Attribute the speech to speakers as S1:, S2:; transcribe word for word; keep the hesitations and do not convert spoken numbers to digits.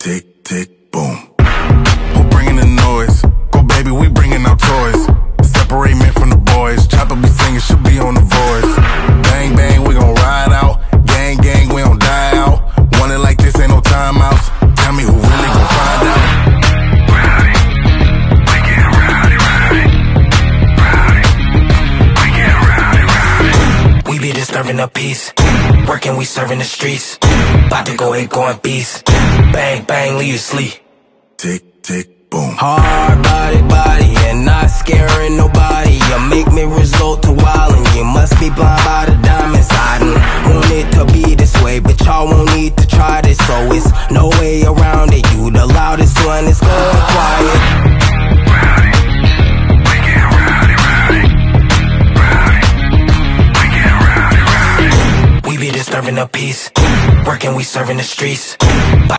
S1: tick, tick, boom. Who bringing the noise? Go baby, we bringing our toys. Separate men from the boys. Chopper be singing, she'll be on the voice. Bang, bang, we gon' ride out. Gang, gang, we don't die out. Want it like this, ain't no timeouts. Tell me who really gon' find out.
S2: Rowdy, we get rowdy, rowdy. Rowdy, we get rowdy, rowdy.
S3: We be disturbing the peace. Working, we serving the streets. About to go hit, going beast. Bang, bang, leave you sleep.
S1: Tick, tick, boom.
S3: Hard body, body, and not scaring nobody. You make me resort to wildin'. You must be blind by the diamonds. I don't want it to be this way, but y'all won't need to try this. So it's no way around it. You the loudest one, it's going quiet.
S2: Rowdy, we get rowdy, rowdy. Rowdy, we get rowdy, rowdy.
S3: We be disturbing the peace. Working, we serving the streets.